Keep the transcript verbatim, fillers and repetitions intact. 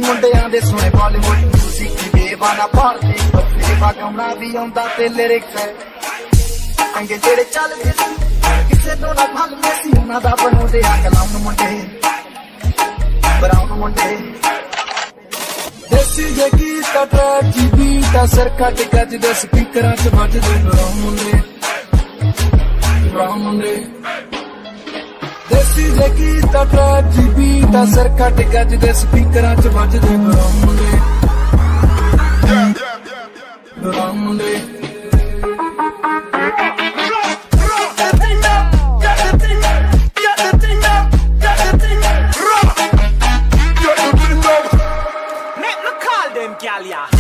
मुंडियां दे सुने बॉलीवुड म्यूजिक देवाना भारती बत्ती गाउना भी आउंदा ते लिरिक्स अंगे जेड़े चलदे किसे तो ना भलदे सी उन्हां दा बनाउंदे आ कलाम मुंडे ब्राउन मुंडे देसी जे गीत ट्रैक जी बीट सर कट गजदे स्पीकरां च वजदे ब्राउन मुंडे ब्राउन मुंडे देसी जे गीत ट्रैक जी बीट सर कट गजदे स्पीकरां च वजदे ब्राउन मुंडे ब्राउन मुंडे Them gal, yeah.